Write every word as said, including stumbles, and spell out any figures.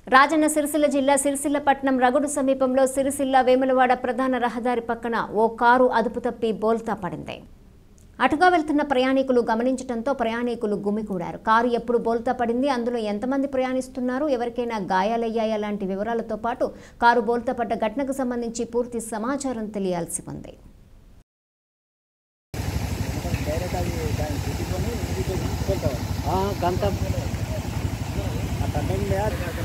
రాజన్న సిరిసిల్ల జిల్లా సిరిసిల్ల పట్టణం రగుడు సమీపంలో సిరిసిల్ల వేములవాడ ప్రధాన రహదారి పక్కన ఓ కారు అదుపు తప్పి బోల్తా పడింది. అటుగా వెళ్తున్న ప్రయాణికులు గమనించడంతో ప్రయాణికులు గుమికూడారు. కారు ఎప్పుడు బోల్తా పడింది, అందులో ఎంతమంది ప్రయాణిస్తున్నారు, ఎవరికైనా గాయాలయ్యాయా లాంటి వివరాలతో పాటు కారు బోల్తా పడ్డ ఘటనకు సంబంధించి పూర్తి సమాచారం తెలియాల్సి ఉంది. గంట